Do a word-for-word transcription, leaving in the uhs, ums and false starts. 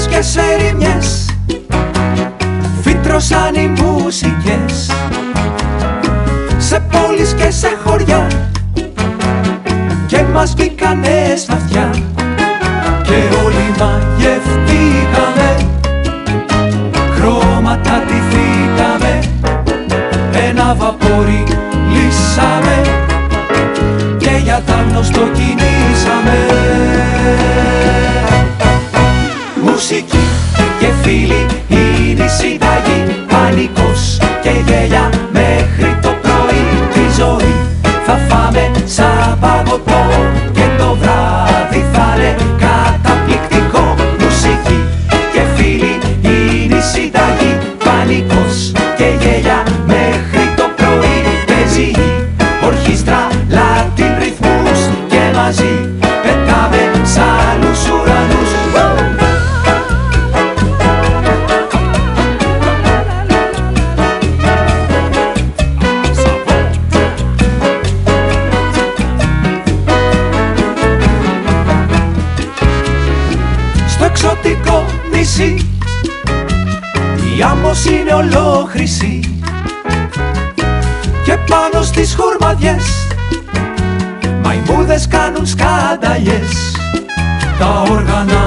πόλεις και σε ερημιές φύτρωσαν οι μουσικές. Σε πόλεις και σε χωριά και μας μπήκανε στα αυτιά και όλοι μαγευτήκαμε, χρώματα ντυθήκαμε, ένα βαπόρι λύσαμε και για τ' άγνωστο κινήσαμε. Μουσική και φίλοι είναι η συνταγή, πανικός και γέλια μέχρι το πρωί. Τη ζωή θα φάμε σαν παγωτό και το βράδυ θα είναι καταπληκτικό. Μουσική και φίλοι είναι η συνταγή, πανικός και γέλια μέχρι το πρωί. Παίζει η ορχήστρα Latin ρυθμούς και μαζί πετάμε σ' άλλους ουρανούς. Στο εξωτικό νησί η άμμος είναι ολόχρυση και πάνω στις χορμαδιές μαϊμούδες κάνουν σκάνταλιες. Τα όργανα